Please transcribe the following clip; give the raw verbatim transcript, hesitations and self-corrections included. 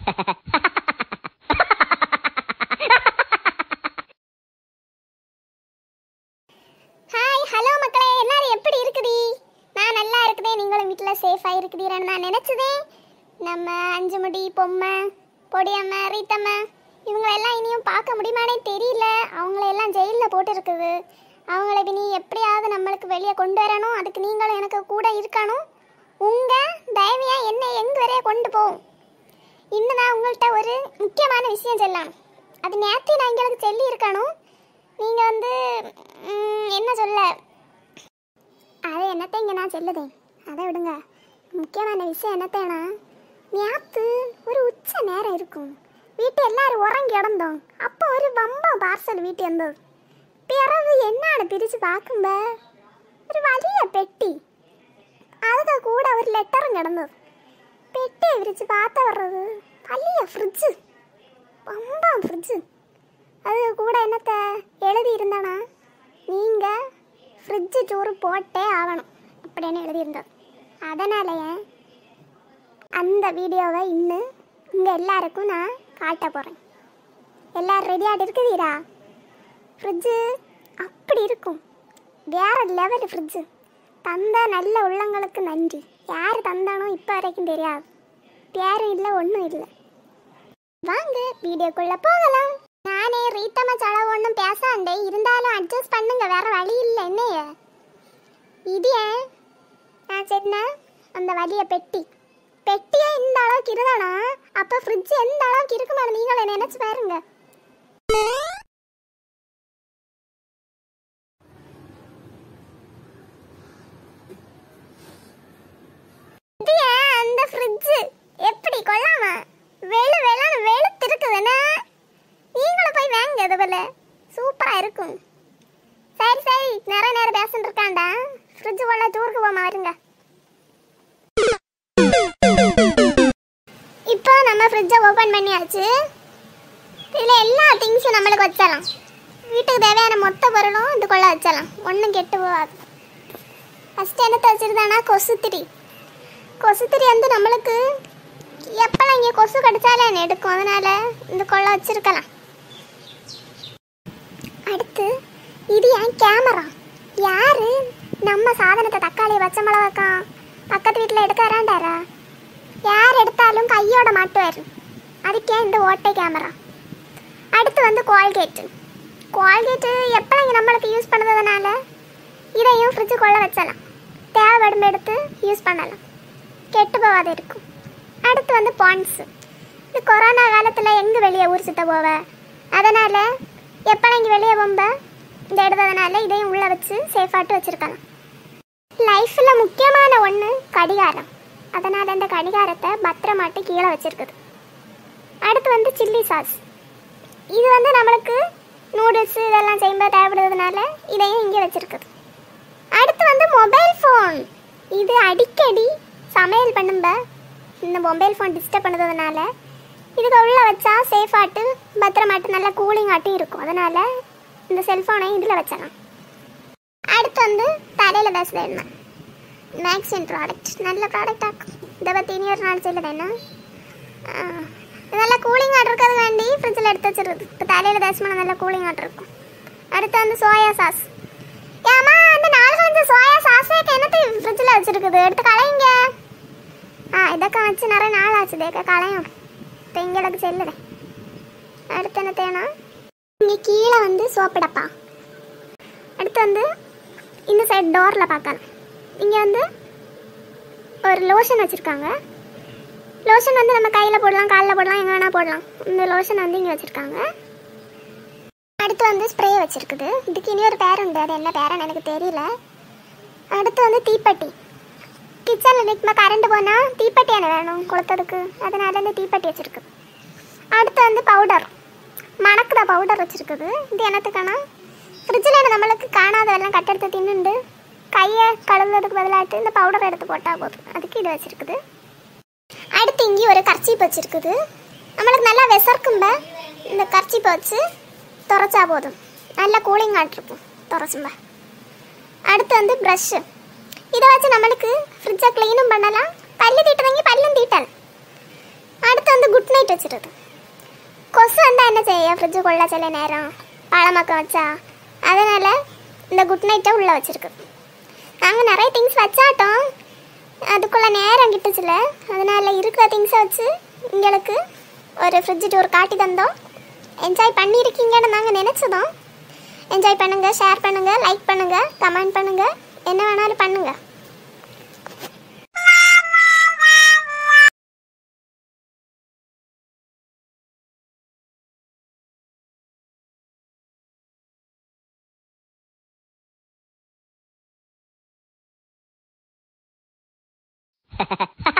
Hi hello மக்களே, எல்லாரும் எப்படி இருக்குது? நான் நல்லா இருக்குதே. நீங்களும் வீட்டில் சேஃபாக இருக்குதீரான்னு நான் நினச்சதேன். நம்ம அஞ்சு முடி பொம்மை பொடியம்மா ரீத்தம்மா இவங்களெல்லாம் இனியும் பார்க்க முடியுமானே தெரியல. அவங்களெல்லாம் ஜெயிலில் போட்டு இருக்குது. அவங்கள இனி எப்படியாவது நம்மளுக்கு வெளியே கொண்டு வரணும். அதுக்கு நீங்களும் எனக்கு கூட இருக்கணும். உங்கள் தயவையாக என்னை எங்கே வரைய கொண்டு போகும். இன்னும் நான் உங்கள்கிட்ட ஒரு முக்கியமான விஷயம் சொல்லலாம். அது நேற்று நான் எங்களுக்கு சொல்லி இருக்கணும். நீங்கள் வந்து என்ன சொல்ல, அது என்னத்தை இங்கே நான் சொல்லுதேன், அதை விடுங்க. முக்கியமான விஷயம் என்னத்தேனா, நேற்று ஒரு உச்ச நேரம் இருக்கும். வீட்டு எல்லாரும் உறங்கி கிடந்தோம். அப்போ ஒரு வம்பம் பார்சல் வீட்டு இருந்தது. பிறகு என்னான்னு பிரித்து பார்க்கும்ப ஒரு வலிய பெட்டி, அதுக்கு கூட ஒரு லெட்டரும் கிடந்தது. பெட்டியை விரித்து பார்த்த வர்றது வலிய ஃப்ரிட்ஜு, வம்பம் ஃப்ரிட்ஜு. அது கூட என்னத்தை எழுதி இருந்தானா, நீங்கள் ஃப்ரிட்ஜு டூர் போட்டே ஆகணும் அப்படின்னு எழுதியிருந்தோம். அதனாலேயே அந்த வீடியோவை இன்னும் இங்கே எல்லாருக்கும் நான் காட்ட போகிறேன். எல்லோரும் ரெடியாகிட்டு இருக்குதீரா? ஃப்ரிட்ஜு அப்படி இருக்கும், வேறு லெவல் ஃப்ரிட்ஜு. தந்த நல்ல உள்ளங்களுக்கு நன்றி. யார் தந்தானோ இப்போ வரைக்கும் தெரியாது. பேரும் இல்லை, ஒன்றும் இல்லை. வாங்க வீடியோக்குள்ளே போகலாம். நானே ரீத்தம்மா செலவு ஒன்றும் பேசாண்டே, இருந்தாலும் அட்ஜஸ்ட் பண்ணுங்க, வேறு வழி இல்லை. என்னைய இது ஏன் நான் சொன்ன அந்த வலிய பெட்டி, பெட்டியே இந்த அளவுக்கு இருந்தானா அப்போ ஃப்ரிட்ஜ் எந்த அளவுக்கு இருக்குமா நீங்களே நினச்சி பாருங்க. அந்த ஃப்ரிட்ஜ் எப்படி கொள்ளாமா வெளு வெளான்னு வெளுத்து இருக்குதுன்னா நீங்களும் போய் வாங்க. அது போல சூப்பராக இருக்கும். சரி சரி, நிறைய நேரம் பேசிட்டு இருக்காண்டா. ஃப்ரிட்ஜு கொள்ள டூருக்கு போமா வருங்க. இப்போ நம்ம ஃப்ரிட்ஜை ஓப்பன் பண்ணியாச்சு. இதில் எல்லா திங்ஸும் நம்மளுக்கு வச்சிடலாம். வீட்டுக்கு தேவையான மொத்த பொருளும் இதுக்குள்ளே வச்சிடலாம், ஒன்றும் கெட்டு போகாது. ஃபஸ்ட்டு என்னத்தை வச்சுருந்தானா கொசுத்திரி. கொசுத்திரி வந்து நம்மளுக்கு எப்போல்லாம் இங்கே கொசு கடிச்சாலே என்ன எடுக்கும், அதனால் இந்த கொள்ளை வச்சுருக்கலாம். அடுத்து இது என் கேமரா. யார் நம்ம சாதனத்தை தக்காளி பச்சை மிளகாக்கான் பக்கத்து வீட்டில் எடுக்க வராண்டாரா, யார் எடுத்தாலும் கையோட மாட்டுவார். அதுக்கே இந்த ஓட்டை கேமரா. அடுத்து வந்து கோல்கேட்டு. கோல்கேட்டு எப்போல்லாம் இங்கே நம்மளுக்கு யூஸ் பண்ணுறதுனால இதையும் ஃப்ரிட்ஜுக்குள்ளே வச்சலாம். தேவைப்படும் எடுத்து யூஸ் பண்ணலாம், கெட்டு போகாத இருக்கும். அடுத்து வந்து பாண்ட்ஸு. இது கொரோனா காலத்தில் எங்கே வெளியே ஊர் சுத்த போவ, அதனால் எப்போல்லாம் இங்கே வெளியே போம்ப இந்த எடுத்ததுனால இதையும் உள்ளே வச்சு சேஃபாட்டு வச்சுருக்கலாம். லைஃப்பில் முக்கியமான ஒன்று கடிகாரம், அதனால் அந்த கடிகாரத்தை பத்திரமாட்டு கீழே வச்சுருக்குது. அடுத்து வந்து சில்லி சாஸ். இது வந்து நம்மளுக்கு நூடுல்ஸு இதெல்லாம் செய்யும்போது தேவைப்படுறதுனால இதையும் இங்கே வச்சுருக்குது. அடுத்து வந்து மொபைல் ஃபோன். இது அடிக்கடி சமையல் பண்ணும்ப இந்த மொபைல் ஃபோன் டிஸ்டர்ப் பண்ணுறதுனால இதுக்கு உள்ளே வச்சா சேஃபாட்டு பத்திரமாட்டு நல்லா கூலிங் ஆட்டும் இருக்கும். அதனால் இந்த செல்ஃபோனையும் இதில் வச்சிடலாம். அடுத்து வந்து தலையில் பேசுகிற எண்ணெய், மேக்ஸின் ப்ராடக்ட். நல்ல ப்ராடக்ட் ஆக்கும். இதை பற்றி இனி ஒரு நாள் சொல்லுது. என்ன நல்லா கூலிங் ஆட் இருக்கிறது வேண்டி ஃப்ரிட்ஜில் எடுத்து வச்சுருது. இப்போ தலையில் தேசமான நல்லா கூலிங் ஆட் இருக்கும். அடுத்து வந்து சோயா சாஸ். ஏமா அந்த நாலு கலந்த சோயா சாஸே என்னத்தை ஃப்ரிட்ஜில் வச்சுருக்குது, எடுத்து கலைங்க. ஆ இதக்க வச்சு நிறைய நாள் ஆச்சு தேக்க கலையும். இப்போ எங்களுக்கு செல்லுறேன். அடுத்து என்ன தேனா, இங்கே கீழே வந்து சோப்பு டப்பா. அடுத்து வந்து இந்த சைடு டோரில் பார்க்கலாம். இங்கே வந்து ஒரு லோஷன் வச்சுருக்காங்க. லோஷன் வந்து நம்ம கையில் போடலாம், காலில் போடலாம், எங்கே வேணால் போடலாம். இந்த லோஷன் வந்து இங்கே வச்சுருக்காங்க. அடுத்து வந்து ஸ்ப்ரே வச்சுருக்குது. இதுக்கு இனி ஒரு பேர் உண்டு, அது என்ன பேருன்னு எனக்கு தெரியல. அடுத்து வந்து தீப்பெட்டி. கிச்சனில் நிற்குமா கரண்ட் போனால் தீப்பெட்டி என்ன வேணும் கொளுத்ததுக்கு, அதனால இந்த தீப்பெட்டி வச்சுருக்குது. அடுத்து வந்து பவுடர், மணக்குத பவுடர் வச்சுருக்குது. இது என்னத்துக்கானா, ஃப்ரிட்ஜில் நம்மளுக்கு காணாதவெல்லாம் கட்டெடுத்து தின்னுண்டு கையை கழுவுறதுக்கு பதிலாகிட்டு இந்த பவுடரை எடுத்து போட்டால் போதும். அதுக்கு இது வச்சுருக்குது. அடுத்து இங்கே ஒரு கர்ச்சீப் வச்சுருக்குது. நம்மளுக்கு நல்லா விசர்க்கும்ப இந்த கர்ச்சீப்பை வச்சு துறைச்சா போதும், நல்லா கூலிங் ஆட்டிருக்கும் துறைச்சும்ப. அடுத்து வந்து ப்ரஷ்ஷு. இதை வச்சு நம்மளுக்கு ஃப்ரிட்ஜை க்ளீனும் பண்ணலாம், பல்லு தீட்டுறவங்க பல்லும் தீட்டலாம். அடுத்து வந்து குட் நைட் வச்சிருது. கொசு வந்தால் என்ன செய்ய, ஃப்ரிட்ஜுக்குள்ளே சில நேரம் பழமக்கம் வச்சா, அதனால் இந்த குட் நைட்டை உள்ளே வச்சுருக்கு. நாங்கள் நிறைய திங்ஸ் வச்சாட்டோம், அதுக்குள்ளே நேரம் கிட்டுச்சுல, அதனால் இருக்கிற திங்ஸை வச்சு எங்களுக்கு ஒரு ஃப்ரிட்ஜ் டூர் காட்டி தந்தோம். என்ஜாய் பண்ணியிருக்கீங்கன்னு நாங்கள் நினச்சதோம். என்ஜாய் பண்ணுங்கள், ஷேர் பண்ணுங்கள், லைக் பண்ணுங்கள், கமெண்ட் பண்ணுங்கள், என்ன வேணாலும் பண்ணுங்கள். Ha ha ha.